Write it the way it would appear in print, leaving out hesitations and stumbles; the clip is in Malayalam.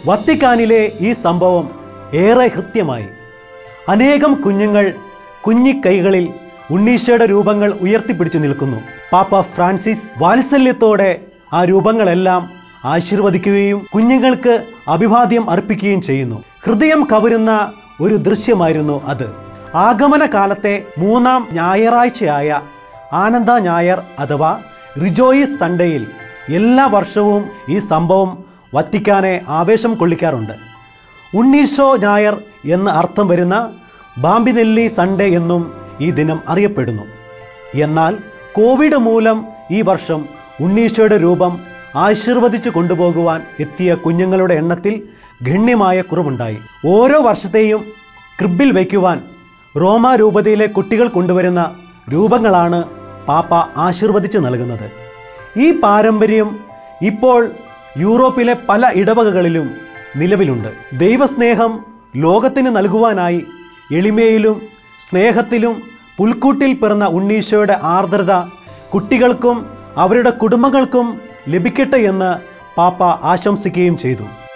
വത്തിക്കാനിലെ ഈ സംഭവം ഏറെ ഹൃദ്യമായി. അനേകം കുഞ്ഞുങ്ങൾ കുഞ്ഞിക്കൈകളിൽ ഉണ്ണീശോയുടെ രൂപങ്ങൾ ഉയർത്തിപ്പിടിച്ചു നിൽക്കുന്നു. പാപ്പ ഫ്രാൻസിസ് വാത്സല്യത്തോടെ ആ രൂപങ്ങളെല്ലാം ആശീർവദിക്കുകയും കുഞ്ഞുങ്ങൾക്ക് അഭിവാദ്യം അർപ്പിക്കുകയും ചെയ്യുന്നു. ഹൃദയം കവരുന്ന ഒരു ദൃശ്യമായിരുന്നു അത്. ആഗമന കാലത്തെ 3-ാം ഞായറാഴ്ചയായ ആനന്ദ ഞായർ അഥവാ റിജോയിസ് സൺഡേയിൽ എല്ലാ വർഷവും ഈ സംഭവം വത്തിക്കാനെ ആവേശം കൊള്ളിക്കാറുണ്ട്. ഉണ്ണീശോ ഞായർ എന്ന് അർത്ഥം വരുന്ന ബാമ്പിനെല്ലി സൺഡേ എന്നും ഈ ദിനം അറിയപ്പെടുന്നു. എന്നാൽ കോവിഡ് മൂലം ഈ വർഷം ഉണ്ണീശോയുടെ രൂപം ആശീർവദിച്ചു കൊണ്ടുപോകുവാൻ എത്തിയ കുഞ്ഞുങ്ങളുടെ എണ്ണത്തിൽ ഗണ്യമായ കുറവുണ്ടായി. ഓരോ വർഷത്തെയും ക്രിബിൽ വയ്ക്കുവാൻ റോമാ രൂപതയിലെ കുട്ടികൾ കൊണ്ടുവരുന്ന രൂപങ്ങളാണ് പാപ്പ ആശീർവദിച്ച് നൽകുന്നത്. ഈ പാരമ്പര്യം ഇപ്പോൾ യൂറോപ്പിലെ പല ഇടവകകളിലും നിലവിലുണ്ട്. ദൈവസ്നേഹം ലോകത്തിന് നൽകുവാനായി എളിമയിലും സ്നേഹത്തിലും പുൽക്കൂട്ടിൽ പിറന്ന ഉണ്ണീശോയുടെ ആർദ്രത കുട്ടികൾക്കും അവരുടെ കുടുംബങ്ങൾക്കും ലഭിക്കട്ടെ എന്ന് പാപ്പ ആശംസിക്കുകയും ചെയ്തു.